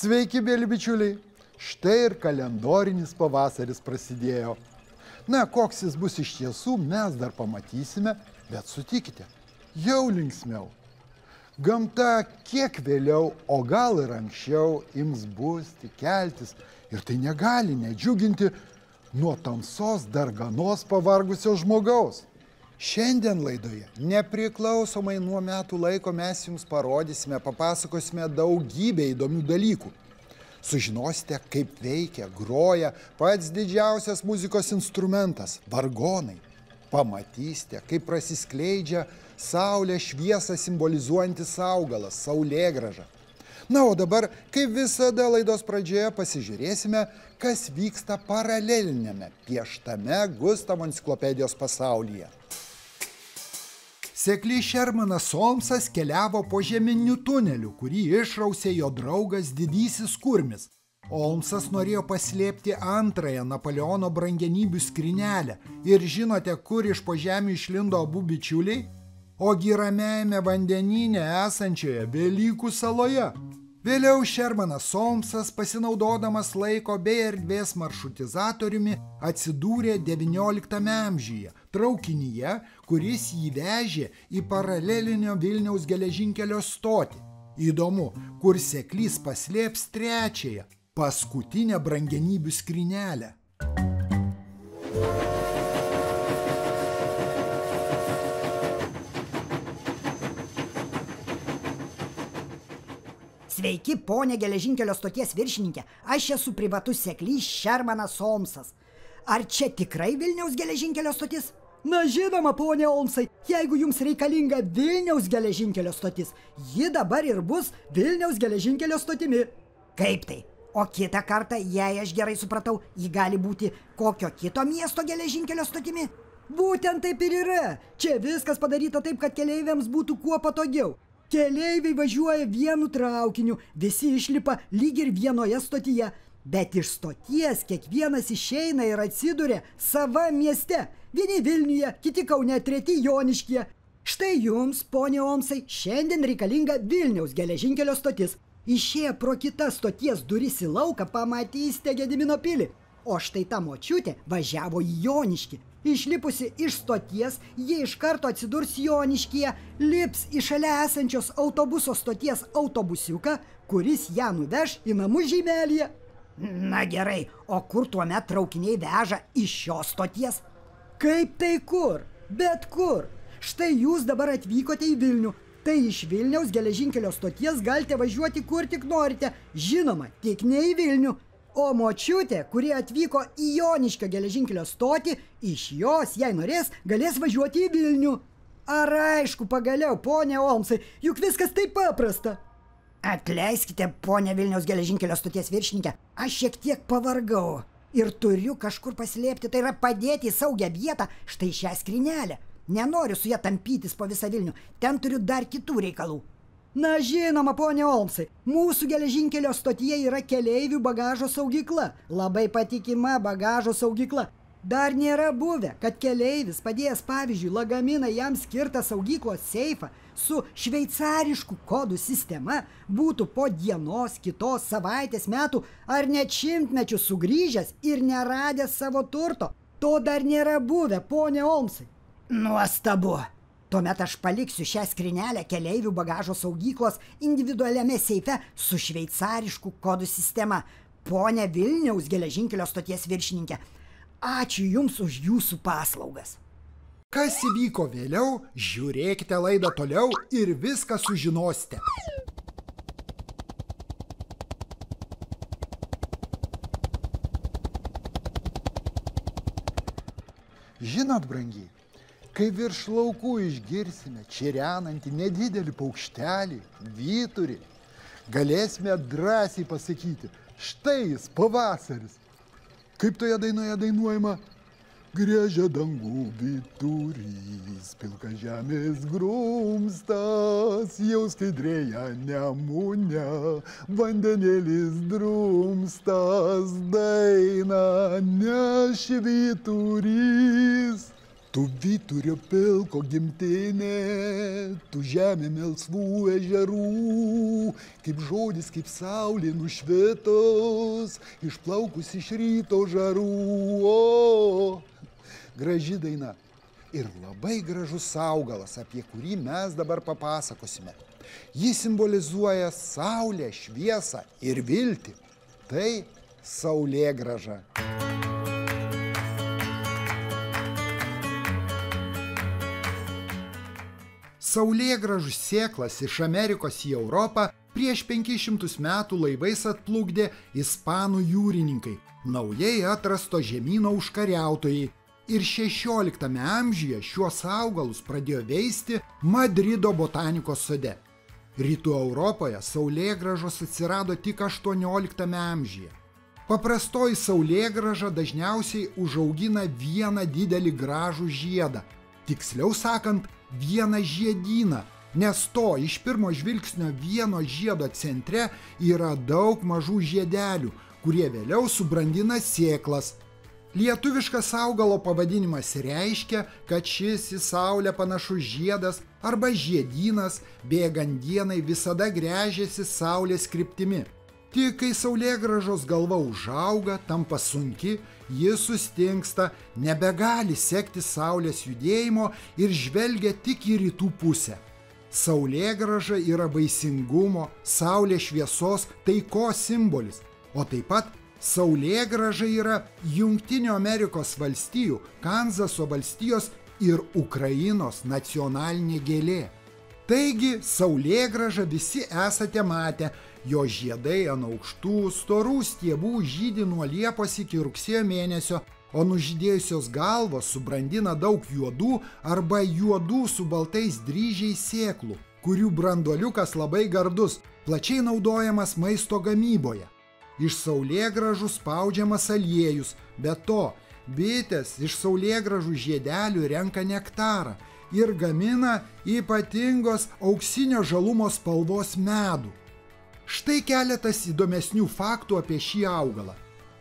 Sveiki, mėly bičiuliai. Štai ir kalendorinis pavasaris prasidėjo. Na, koks jis bus iš tiesų, mes dar pamatysime, bet sutikite, jau linksmiau. Gamta kiek vėliau, o gal ir anksčiau, ims busti, keltis ir tai negali nedžiuginti nuo tamsos darganos pavargusio žmogaus. Šiandien laidoje, nepriklausomai nuo metų laiko, mes jums parodysime, papasakosime daugybę įdomių dalykų. Sužinosite, kaip veikia, groja pats didžiausias muzikos instrumentas – vargonai. Pamatysite, kaip prasiskleidžia saulę šviesą simbolizuojantis augalas – saulėgrąža. Na, o dabar, kaip visada laidos pradžioje, pasižiūrėsime, kas vyksta paraleliniame, pieštame Gustavo enciklopedijos pasaulyje. Seklys Šermanas Holmsas keliavo po žeminiu tuneliu, kurį išrausė jo draugas didysis kurmis. Holmsas norėjo paslėpti antrąją Napoleono brangenybių skrynelę. Ir žinote, kur iš po žemių išlindo abu bičiuliai? Ogi ramiajame vandenyne esančioje Velykų saloje. Vėliau Šermanas Holmsas, pasinaudodamas laiko bei erdvės maršrutizatoriumi, atsidūrė XIX amžiuje, traukinyje, kuris jį vežė į paralelinio Vilniaus geležinkelio stotį. Įdomu, kur seklys paslėps trečiąją, paskutinę brangenybių skrynelę. Sveiki, ponė geležinkelio stoties viršininkė. Aš esu privatus seklys Šermanas Holmsas. Ar čia tikrai Vilniaus geležinkelio stotis? Na, žinoma, ponė Holmsai, jeigu jums reikalinga Vilniaus geležinkelio stotis, ji dabar ir bus Vilniaus geležinkelio stotimi. Kaip tai? O kitą kartą, jei aš gerai supratau, ji gali būti kokio kito miesto geležinkelio stotimi? Būtent taip ir yra. Čia viskas padaryta taip, kad keleiviams būtų kuo patogiau. Keleiviai važiuoja vienu traukiniu, visi išlipa lyg ir vienoje stotyje, bet iš stoties kiekvienas išeina ir atsiduria savam mieste. Vieni Vilniuje, kiti Kaune, treti Joniškyje. Štai jums, ponė Holmsai, šiandien reikalinga Vilniaus geležinkelio stotis. Išėję pro kitas stoties duris į lauką pamatysite Gedimino pilį. O štai ta močiutė važiavo į Joniškį. Išlipusi iš stoties, ji iš karto atsidurs Joniškyje, lips į šalia esančios autobuso stoties autobusiuką, kuris ją nuveš į namų žymelyje. Na gerai, o kur tuomet traukiniai veža iš šios stoties? Kaip tai kur? Bet kur? Štai jūs dabar atvykote į Vilnių. Tai iš Vilniaus geležinkelio stoties galite važiuoti kur tik norite. Žinoma, tik ne į Vilnių. O močiutė, kuri atvyko į Joniškio geležinkelio stotį, iš jos, jei norės, galės važiuoti į Vilnių. Ar aišku pagaliau, ponė Holmsai, juk viskas taip paprasta. Atleiskite, ponė Vilniaus geležinkelio stoties viršininkė, aš šiek tiek pavargau ir turiu kažkur paslėpti, tai yra padėti į saugią vietą štai šią skrynelę. Nenoriu su ją tampytis po visą Vilnių, ten turiu dar kitų reikalų. Na, žinoma, ponė Holmsai, mūsų geležinkelio stotyje yra keleivių bagažo saugykla, labai patikima bagažo saugykla. Dar nėra buvę, kad keleivis padėjęs, pavyzdžiui, lagaminą jam skirtą saugyklos seifą su šveicariškų kodų sistema būtų po dienos, kitos, savaitės, metų ar net šimtmečių sugrįžęs ir neradęs savo turto. To dar nėra buvę, ponė Holmsai. Nuostabu. Tuomet aš paliksiu šią skrynelę keleivių bagažo saugyklos individualiame seife su šveicariškų kodų sistema. Pone Vilniaus geležinkelio stoties viršininkė, ačiū Jums už Jūsų paslaugas. Kas įvyko vėliau, žiūrėkite laidą toliau ir viską sužinosite. Žinot, brangiai, kai virš laukų išgirsime čirenantį nedidelį paukštelį, vyturį, galėsime drąsiai pasakyti, štai jis pavasaris. Kaip toje dainoje dainuojama? Griežia dangų vyturys, pilka žemės grumstas, jau skaidrėja nemune, vandenėlis drumstas, dainą neš vyturys. Tu Vyturio pilko gimtinė, tu žemė melsvų ežerų, kaip žodis, kaip saulė nušvitos, išplaukus iš ryto žarų. O, graži daina ir labai gražus augalas, apie kurį mes dabar papasakosime. Jis simbolizuoja saulę, šviesą ir viltį. Tai saulėgrąža. Saulėgrąžų sėklas iš Amerikos į Europą prieš 500 metų laivais atplukdė ispanų jūrininkai, naujai atrasto žemyno užkariautojai. Ir 16 amžiuje šiuos augalus pradėjo veisti Madrido botanikos sode. Rytų Europoje saulėgrąžos atsirado tik 18 amžiuje. Paprastoji saulėgrąža dažniausiai užaugina vieną didelį gražų žiedą. Tiksliau sakant, vieną žiedyną, nes to iš pirmo žvilgsnio vieno žiedo centre yra daug mažų žiedelių, kurie vėliau subrandina sėklas. Lietuviškas augalo pavadinimas reiškia, kad šis į saulę panašus žiedas arba žiedynas bėgant dienai visada gręžiasi saulės kryptimi. Tik kai saulėgrąžos galva užauga, tampa sunki, ji sustingsta, nebegali sekti saulės judėjimo ir žvelgia tik į rytų pusę. Saulėgrąža yra vaisingumo, saulės šviesos, taikos simbolis, o taip pat saulėgrąža yra Jungtinių Amerikos valstijų, Kanzaso valstijos ir Ukrainos nacionalinė gėlė. Taigi, saulėgrąžą visi esate matę, jo žiedai ant aukštų, storų stiebų žydi nuo Liepos iki rugsėjo mėnesio, o nužydėjusios galvos subrandina daug juodų arba juodų su baltais dryžiais sėklų, kurių branduoliukas labai gardus, plačiai naudojamas maisto gamyboje. Iš saulėgrąžų spaudžiamas aliejus, be to, bitės iš saulėgrąžų žiedelių renka nektarą ir gamina ypatingos auksinio žalumo spalvos medų. Štai keletas įdomesnių faktų apie šį augalą.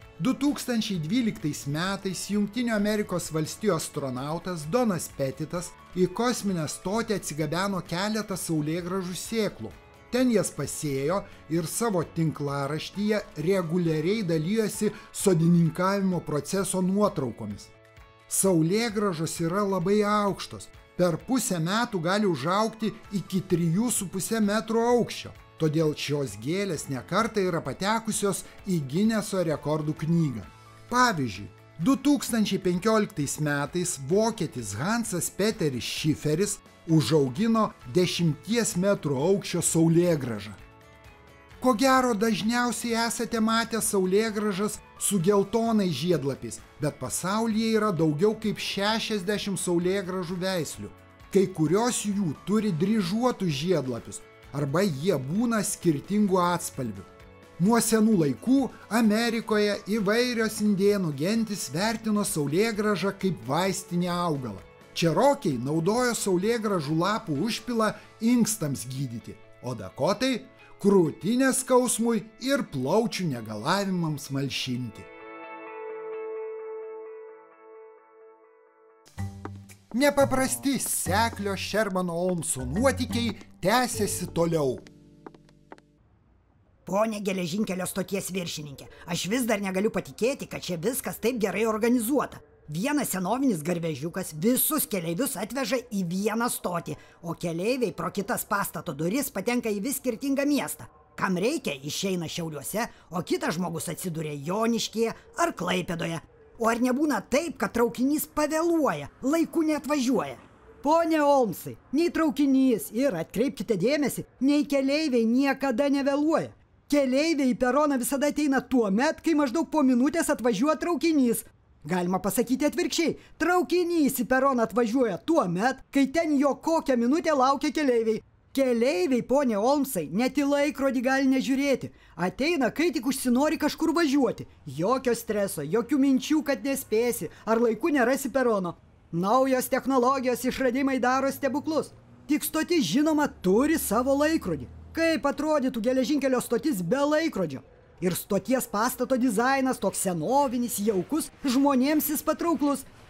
2012 metais Jungtinių Amerikos valstijų astronautas Donas Petitas į kosminę stotį atsigabeno keletą saulėgrąžų sėklų. Ten jas pasėjo ir savo tinklaraštyje reguliariai dalijosi sodininkavimo proceso nuotraukomis. Saulėgrąžos yra labai aukštos, per pusę metų gali užaugti iki 3,5 metrų aukščio. Todėl šios gėlės nekartą yra patekusios į Gineso rekordų knygą. Pavyzdžiui, 2015 metais vokietis Hansas Peteris Šiferis užaugino 10 metrų aukščio saulėgrąžą. Ko gero, dažniausiai esate matę saulėgrąžas su geltonais žiedlapiais, bet pasaulyje yra daugiau kaip 60 saulėgrąžų veislių. Kai kurios jų turi dryžuotus žiedlapius, arba jie būna skirtingų atspalvių. Nuo senų laikų Amerikoje įvairios indėnų gentys vertino saulėgrąžą kaip vaistinį augalą. Čerokiai naudojo saulėgrąžų lapų užpilą inkstams gydyti, o dakotai – krūtinės skausmui ir plaučių negalavimams malšinti. Nepaprasti seklio Shermano Holmso nuotykiai tęsiasi toliau. Pone geležinkelio stoties viršininkė, aš vis dar negaliu patikėti, kad čia viskas taip gerai organizuota. Vienas senovinis garvežiukas visus keleivius atveža į vieną stotį, o keleiviai pro kitas pastato duris patenka į vis skirtingą miestą. Kam reikia, išeina Šiauliuose, o kitas žmogus atsiduria Joniškyje ar Klaipėdoje. O ar nebūna taip, kad traukinys pavėluoja, laiku neatvažiuoja? Pone Holmsai, nei traukinys ir, atkreipkite dėmesį, nei keleiviai niekada nevėluoja. Keleiviai į peroną visada ateina tuo met, kai maždaug po minutės atvažiuoja traukinys. Galima pasakyti atvirkščiai, traukinys į peroną atvažiuoja tuo met, kai ten jo kokią minutę laukia keleiviai. Keleiviai, ponė Holmsai, net į laikrodį gali nežiūrėti. Ateina, kai tik užsinori kažkur važiuoti. Jokio streso, jokių minčių, kad nespėsi, ar laiku nerasi perono. Naujos technologijos išradimai daro stebuklus. Tik stotis, žinoma, turi savo laikrodį. Kaip atrodytų geležinkelio stotis be laikrodžio? Ir stoties pastato dizainas toks senovinis, jaukus, žmonėms jis patrauklus.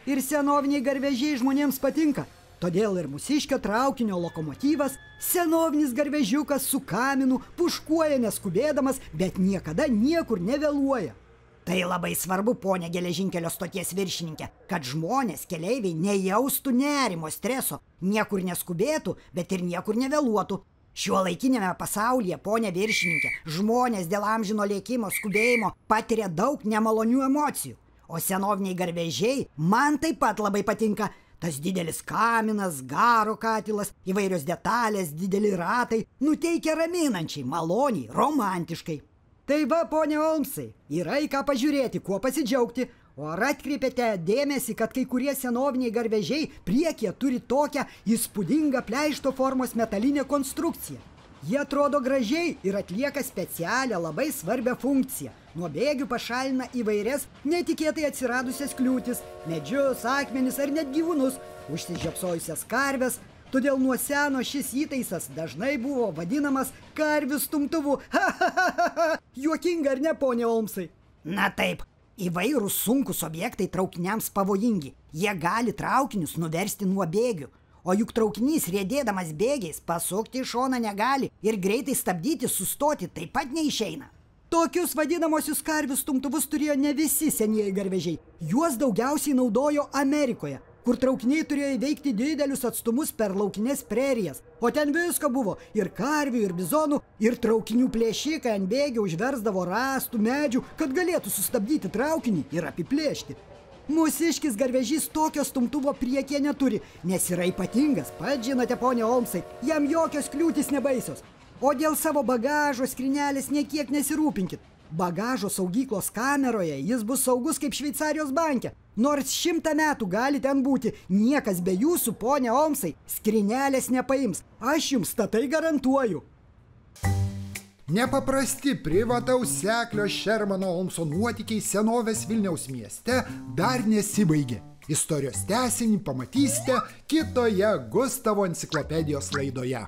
Ir senoviniai garvežiai žmonėms patinka. Todėl ir mūsiškio traukinio lokomotyvas, senovinis garvežiukas su kaminu, puškuoja neskubėdamas, bet niekada niekur nevėluoja. Tai labai svarbu, ponia geležinkelio stoties viršininkė, kad žmonės, keleiviai nejaustų nerimo, streso, niekur neskubėtų, bet ir niekur nevėluotų. Šiuolaikinėme pasaulyje, ponia viršininkė, žmonės dėl amžino lėkimo, skubėjimo patiria daug nemalonių emocijų. O senoviniai garvežiai man taip pat labai patinka. Tas didelis kaminas, garo katilas, įvairios detalės, dideli ratai, nuteikia raminančiai, maloniai, romantiškai. Tai va, ponia Olmsai, yra į ką pažiūrėti, kuo pasidžiaugti. O ar atkreipėte dėmesį, kad kai kurie senoviniai garvežiai priekyje turi tokią įspūdingą pleišto formos metalinę konstrukciją? Jie atrodo gražiai ir atlieka specialią, labai svarbią funkciją. Nuo bėgių pašalina įvairias netikėtai atsiradusias kliūtis, medžius, akmenis ar net gyvūnus, užsižiopsojusias karves. Todėl nuo seno šis įtaisas dažnai buvo vadinamas karvių stumtuvu. Juokinga, ar ne, ponia Olmsai? Na taip, įvairūs sunkus objektai traukiniams pavojingi. Jie gali traukinius nuversti nuo bėgių. O juk traukinys riedėdamas bėgiais pasukti į šoną negali ir greitai stabdyti, sustoti taip pat neišeina. Tokius vadinamosius karvių stumtuvus turėjo ne visi senieji garvežiai. Juos daugiausiai naudojo Amerikoje, kur traukiniai turėjo įveikti didelius atstumus per laukinės prerijas. O ten visko buvo, ir karvių, ir bizonų, ir traukinių plėšikai ant bėgių užversdavo rąstų, medžių, kad galėtų sustabdyti traukinį ir apiplėšti. Mūsiškis garvežys tokio stumtuvo priekyje neturi, nes yra ypatingas. Pats žinote, ponia Olmsai, jam jokios kliūtis nebaisios. O dėl savo bagažo skrynelės niekiek nesirūpinkit. Bagažo saugyklos kameroje jis bus saugus kaip Šveicarijos banke. Nors 100 metų gali ten būti, niekas be jūsų, ponia Olmsai, skrynelės nepaims. Aš jums tai garantuoju. Nepaprasti privataus seklio Šermano Olmso nuotykiai senovės Vilniaus mieste dar nesibaigė. Istorijos tęsinį pamatysite kitoje Gustavo enciklopedijos laidoje.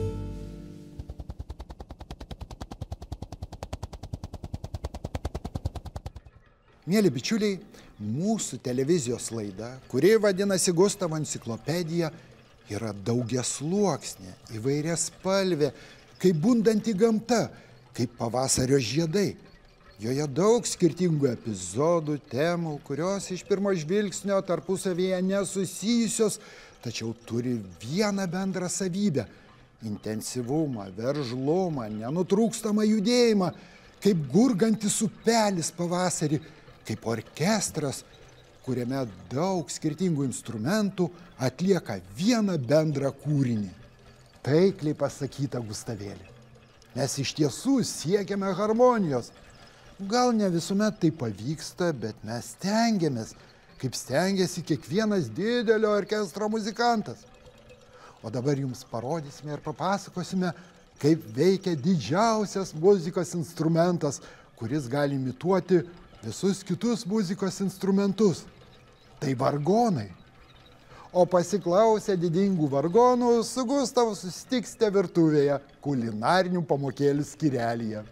Mėly bičiuliai, mūsų televizijos laida, kuri vadinasi Gustavo enciklopedija, yra daugiasluoksnė, įvairiaspalvė, kaip bundanti gamta, kaip pavasario žiedai. Joje daug skirtingų epizodų, temų, kurios iš pirmo žvilgsnio tarpusavyje nesusijusios, tačiau turi vieną bendrą savybę – intensyvumą, veržlumą, nenutrūkstamą judėjimą, kaip gurgantis upelis pavasarį, kaip orkestras, kuriame daug skirtingų instrumentų atlieka vieną bendrą kūrinį. Taikliai pasakyta, Gustavėlį. Mes iš tiesų siekiame harmonijos. Gal ne visuomet tai pavyksta, bet mes stengiamės, kaip stengiasi kiekvienas didelio orkestro muzikantas. O dabar jums parodysime ir papasakosime, kaip veikia didžiausias muzikos instrumentas, kuris gali imituoti visus kitus muzikos instrumentus. Tai vargonai. O pasiklausę didingų vargonų, su Gustavu susitiksite virtuvėje kulinarinių pamokėlių skyrelyje.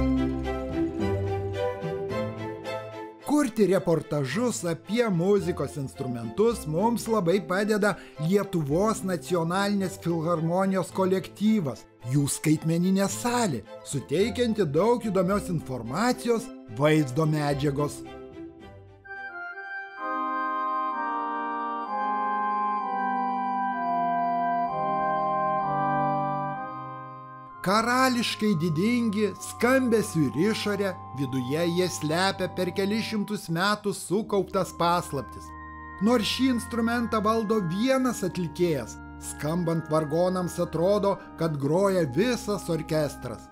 Kurti reportažus apie muzikos instrumentus mums labai padeda Lietuvos nacionalinės filharmonijos kolektyvas, jų skaitmeninė salė, suteikianti daug įdomios informacijos, vaizdo medžiagos. Karališkai didingi, skambesiu ir išorė, viduje jie slepia per kelis šimtus metų sukauptas paslaptis. Nors šį instrumentą valdo vienas atlikėjas, skambant vargonams atrodo, kad groja visas orkestras.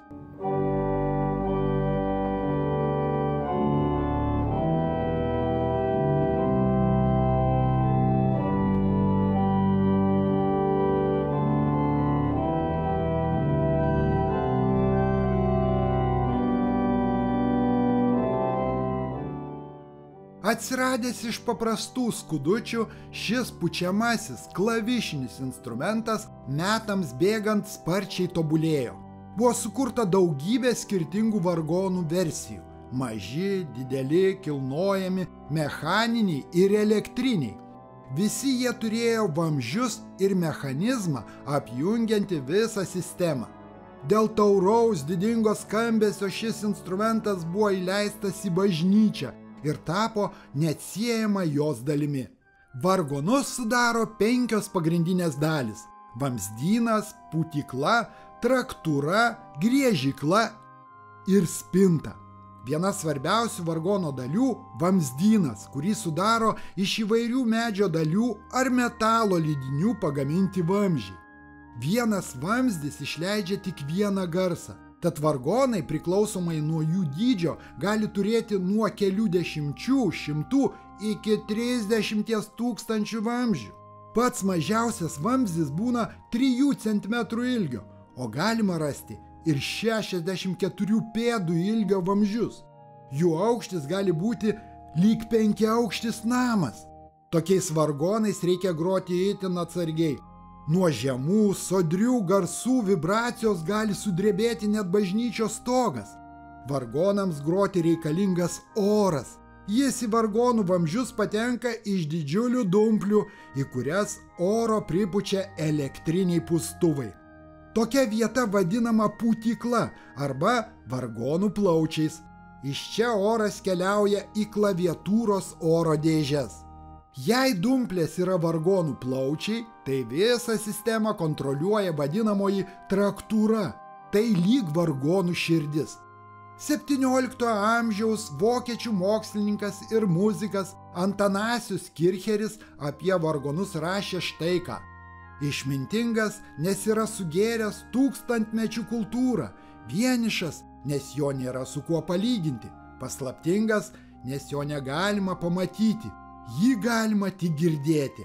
Atsiradęs iš paprastų skudučių, šis pučiamasis klavišinis instrumentas metams bėgant sparčiai tobulėjo. Buvo sukurta daugybė skirtingų vargonų versijų. maži, dideli, kilnojami, mechaniniai ir elektriniai. Visi jie turėjo vamzdžius ir mechanizmą apjungianti visą sistemą. Dėl tauraus didingo skambesio šis instrumentas buvo įleistas į bažnyčią ir tapo neatsiejama jos dalimi. Vargonus sudaro 5 pagrindinės dalys – vamzdynas, pūtykla, traktūra, griežykla ir spinta. Viena svarbiausių vargono dalių – vamzdynas, kurį sudaro iš įvairių medžio dalių ar metalo lydinių pagaminti vamzdžiai. Vienas vamzdis išleidžia tik vieną garsą, tad vargonai priklausomai nuo jų dydžio gali turėti nuo kelių dešimčių, šimtų iki 30 000 vamzdžių. Pats mažiausias vamzdis būna 3 cm ilgio, o galima rasti ir 64 pėdų ilgio vamzdžius. Jų aukštis gali būti lyg 5-aukštis namas. Tokiais vargonais reikia groti itin atsargiai. Nuo žemų, sodrių garsų vibracijos gali sudrebėti net bažnyčios stogas. Vargonams groti reikalingas oras. Jis į vargonų vamzdžius patenka iš didžiulių dumplių, į kurias oro pripučia elektriniai pūstuvai. Tokia vieta vadinama pūtykla arba vargonų plaučiais. Iš čia oras keliauja į klaviatūros oro dėžes. Jei dumplės yra vargonų plaučiai, tai visą sistemą kontroliuoja vadinamoji traktūra. Tai lyg vargonų širdis. 17 amžiaus vokiečių mokslininkas ir muzikas Antanasius Kircheris apie vargonus rašė štai ką. Išmintingas, nes yra sugėręs tūkstantmečių kultūrą, vienišas, nes jo nėra su kuo palyginti, paslaptingas, nes jo negalima pamatyti, jį galima tik girdėti.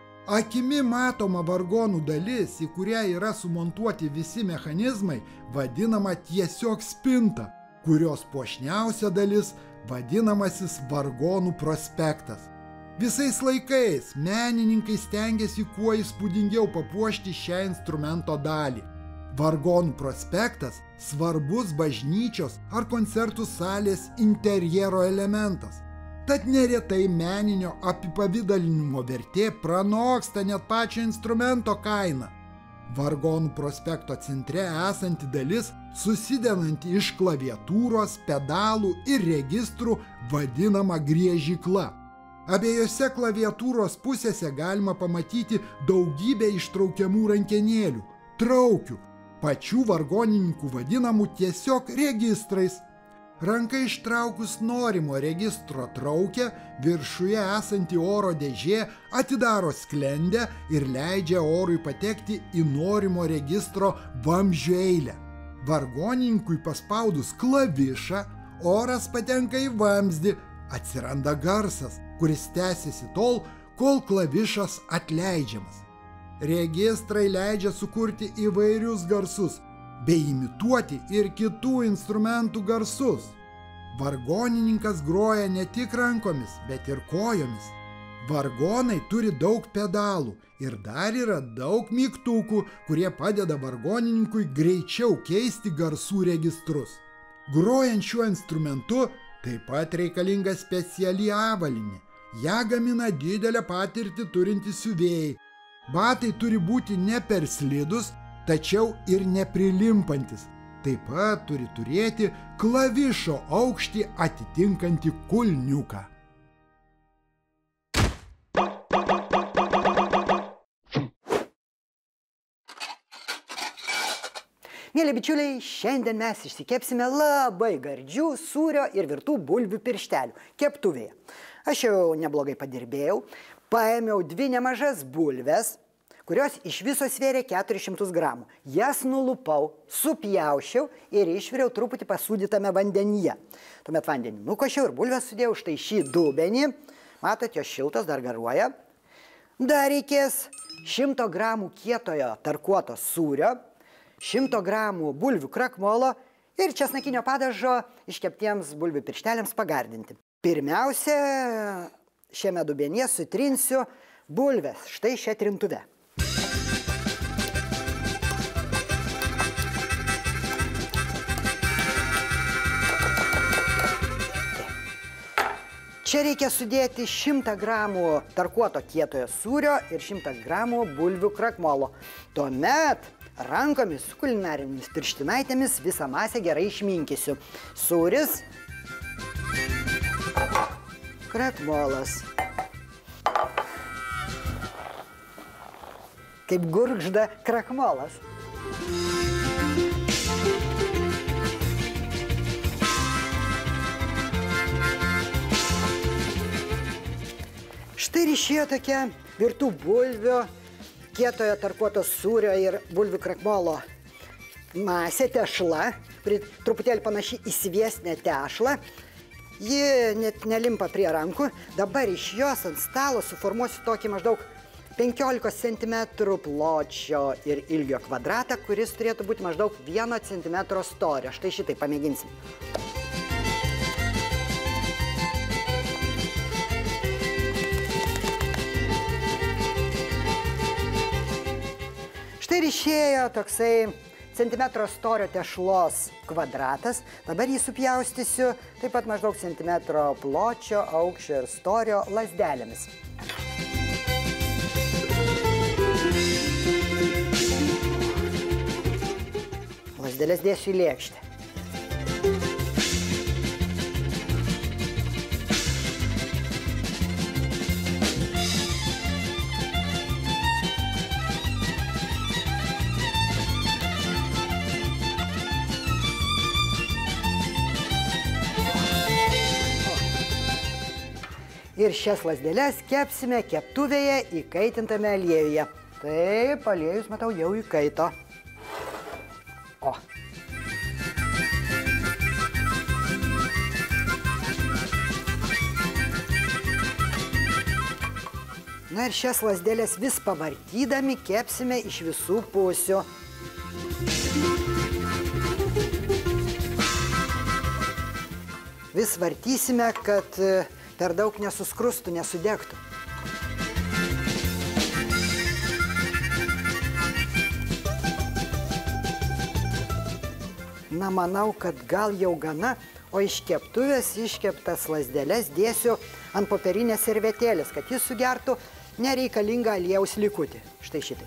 Akimi matoma vargonų dalis, į kurią yra sumontuoti visi mechanizmai, vadinama tiesiog spinta, kurios puošniausia dalis vadinamasis vargonų prospektas. Visais laikais menininkai stengiasi kuo įspūdingiau papuošti šią instrumento dalį. Vargonų prospektas svarbus bažnyčios ar koncertų salės interjero elementas. Tad neretai meninio apipavidalinimo vertė pranoksta net pačio instrumento kainą. Vargonų prospekto centre esanti dalis, susidedanti iš klaviatūros, pedalų ir registrų, vadinama griežykla. Abiejose klaviatūros pusėse galima pamatyti daugybę ištraukiamų rankenėlių, traukių, pačių vargonininkų vadinamų tiesiog registrais. Ranka ištraukus norimo registro traukę, viršuje esanti oro dėžė atidaro sklendę ir leidžia orui patekti į norimo registro vamzdžių eilę. Vargonininkui paspaudus klavišą, oras patenka į vamzdį, atsiranda garsas, kuris tęsiasi tol, kol klavišas atleidžiamas. Registrai leidžia sukurti įvairius garsus, bei imituoti ir kitų instrumentų garsus. Vargonininkas groja ne tik rankomis, bet ir kojomis. Vargonai turi daug pedalų ir dar yra daug mygtukų, kurie padeda vargonininkui greičiau keisti garsų registrus. Grojant šiuo instrumentu taip pat reikalinga speciali avalynė. Ja gamina didelę patirtį turintys siuvėjai. Batai turi būti ne per slidus, tačiau ir neprilimpantis. Taip pat turi turėti klavišo aukštį atitinkantį kulniuką. Mėly bičiuliai, šiandien mes išsikepsime labai gardžių sūrio ir virtų bulvių pirštelių keptuvėje. Aš jau neblogai padirbėjau, paėmiau 2 nemažas bulves, kurios iš viso svėrė 400 gramų. Jas nulupau, supjaušiau ir išviriau truputį pasūdytame vandenyje. Tuomet vandenį nukošiau ir bulves sudėjau štai šį dubenį. Matot, jos šiltos, dar garuoja. Dar reikės 100 gramų kietojo tarkuoto sūrio, 100 gramų bulvių krakmolo ir česnakinio padažo iškeptiems bulvių piršteliams pagardinti. Pirmiausia, šiame dubenyje sutrinsiu bulves štai šią trintuvę. Čia reikia sudėti 100 gramų tarkuoto kietojo sūrio ir 100 gramų bulvių krakmolo. Tuomet rankomis su kulinarinėmis pirštinaitėmis visą masę gerai išminkysiu. Sūris, krakmolas. Kaip gurgžda krakmolas. Štai ir išėjo tokia virtų bulvių, kietojo tarkuoto sūrio ir bulvių krakmolo masė, tešla, truputėlį panaši į sviestinę tešlą. Ji net nelimpa prie rankų. Dabar iš jos ant stalo suformuosiu tokį maždaug 15 cm pločio ir ilgio kvadratą, kuris turėtų būti maždaug 1 cm storio. Štai šitai pamėginsim. Štai ir išėjo toksai centimetro storio tešlos kvadratas. Dabar jį supjaustysiu taip pat maždaug centimetro pločio, aukščio ir storio lazdelėmis. Lazdelės dėsiu į lėkštę. Ir šias lazdeles kepsime keptuvėje įkaitintame aliejuje. Taip, aliejus, matau, jau įkaito. O. Na ir šias lazdeles vis pavartydami kepsime iš visų pusių. Vis vartysime, kad per daug nesuskrustų, nesudegtų. Na, manau, kad gal jau gana, o iš keptuvės iškeptas lazdeles dėsiu ant popierinės servetėlės, kad jis sugertų nereikalingą aliejaus likutį. Štai šitai.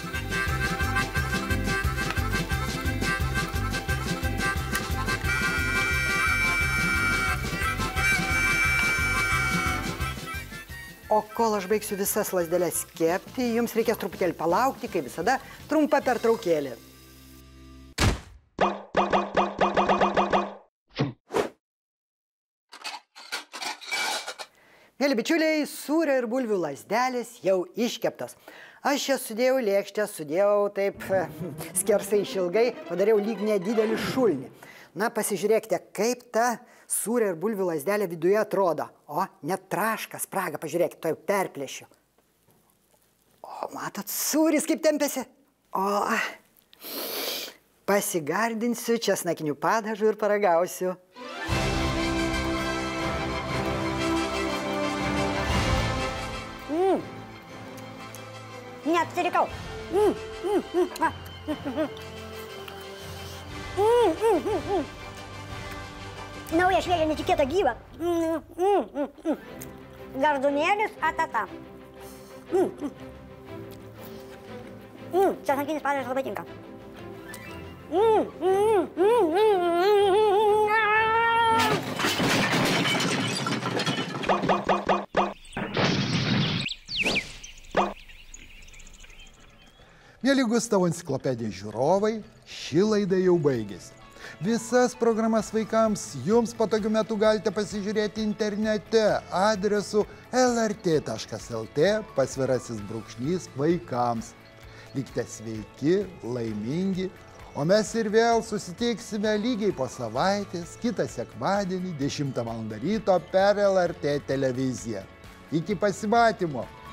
O kol aš baigsiu visas lazdeles kepti, jums reikės truputėlį palaukti, kaip visada, trumpa pertraukėlė. Mėly bičiuliai, sūrio ir bulvių lazdelės jau iškeptos. Aš jas sudėjau lėkštę, sudėjau taip skersai išilgai, padariau lyg nedidelį šulnį. Na, pasižiūrėkite, kaip ta sūrio ir bulvių lazdelė viduje atrodo. O, net traška, spraga, pažiūrėkite, to jau perplėšiu. O, matot, sūris kaip tempėsi. O, pasigardinsiu česnakinių padažų ir paragausiu. Neapsirikau. Nauja, šviežia, netikėta gyva. Gardumėlis, atata. Česnakinis padažas labai tinka. Mėly Gustavo enciklopedijos žiūrovai, ši laida jau baigėsi. Visas programas vaikams jums patogiu metu galite pasižiūrėti internete adresu lrt.lt/vaikams. Likite sveiki, laimingi, o mes ir vėl susitiksime lygiai po savaitės, kitą sekmadienį 10 val. Ryto per LRT televiziją. Iki pasimatymo!